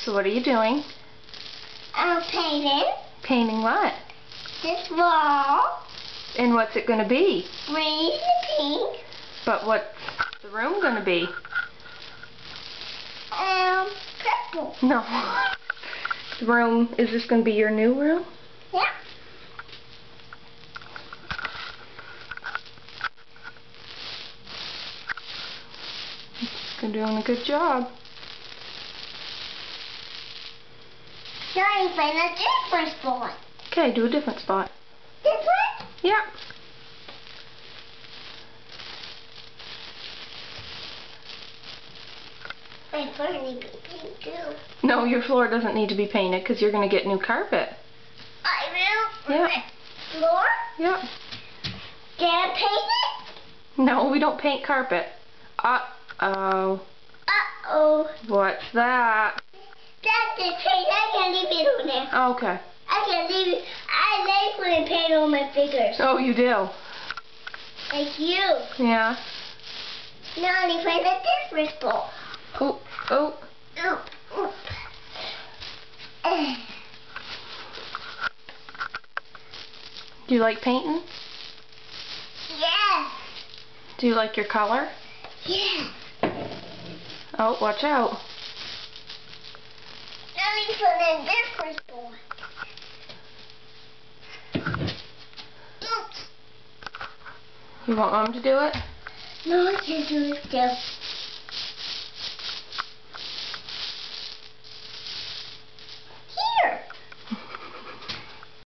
So what are you doing? I'm painting. Painting what? This wall. And what's it going to be? Green and pink. But what's the room going to be? Purple. No. The room, is this going to be your new room? Yeah. You're doing a good job. Now I find a different spot. Okay, do a different spot. This one? Yeah. My floor needs to be painted too. No, your floor doesn't need to be painted because you're going to get new carpet. I will? Yeah. Floor? Yeah. Can I paint it? No, we don't paint carpet. Uh-oh. Uh-oh. What's that? That's the paint. I can leave it on there. Okay. I can leave it. I like putting paint on my fingers. Oh, you do? Like you. Yeah. Now I need to find a different spot. Oh, oh. Oop, oop. Do you like painting? Yes. Do you like your color? Yes. Oh, watch out. Now I need to find a different spot. You want Mom to do it? No, I can do it still.